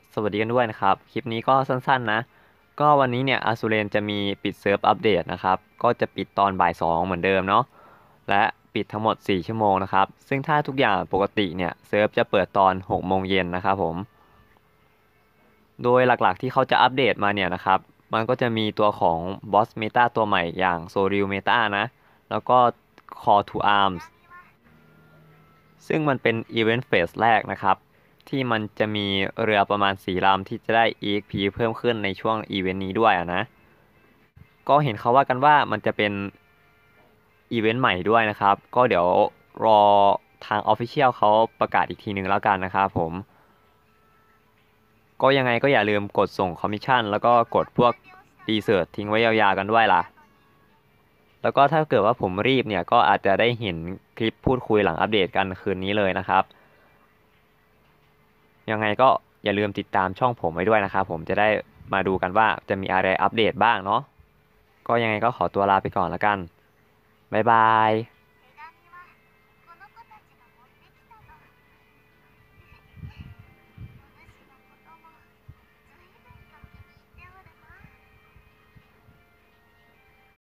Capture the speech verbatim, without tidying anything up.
สวัสดีกันด้วยนะครับคลิปนี้ก็สั้นๆนะก็วันนี้เนี่ยอาซูเรนจะมีปิดเซิร์ฟอัปเดตนะครับก็จะปิดตอนบ่ายสองเหมือนเดิมเนาะและปิดทั้งหมดสี่ชั่วโมงนะครับซึ่งถ้าทุกอย่างปกติเนี่ยเซิร์ฟจะเปิดตอนหกโมงเย็นนะครับผมโดยหลักๆที่เขาจะอัปเดตมาเนี่ยนะครับมันก็จะมีตัวของบอสเมตาตัวใหม่อย่างโซริลเมตานะแล้วก็ Call to Arms ซึ่งมันเป็นอีเวนต์เฟสแรกนะครับที่มันจะมีเรือประมาณสี่ลำที่จะได้ อี เอ็กซ์ พี เพิ่มขึ้นในช่วงอีเวนต์นี้ด้วยอะนะก็เห็นเขาว่ากันว่ามันจะเป็นอีเวนต์ใหม่ด้วยนะครับก็เดี๋ยวรอทาง Official เขาประกาศอีกทีหนึ่งแล้วกันนะครับผมก็ยังไงก็อย่าลืมกดส่งคอมมิชชั่นแล้วก็กดพวกรีเสิร์ชทิ้งไว้ยาวๆกันด้วยล่ะแล้วก็ถ้าเกิดว่าผมรีบเนี่ยก็อาจจะได้เห็นคลิปพูดคุยหลังอัปเดตกันคืนนี้เลยนะครับ ยังไงก็อย่าลืมติดตามช่องผมไว้ด้วยนะครับผมจะได้มาดูกันว่าจะมีอะไรอัปเดตบ้างเนาะก็ยังไงก็ขอตัวลาไปก่อนแล้วกันบ๊ายบาย